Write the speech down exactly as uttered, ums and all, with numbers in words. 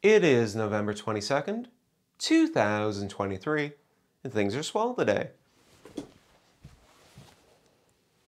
It is November twenty-second, two thousand twenty-three, and things are swell today.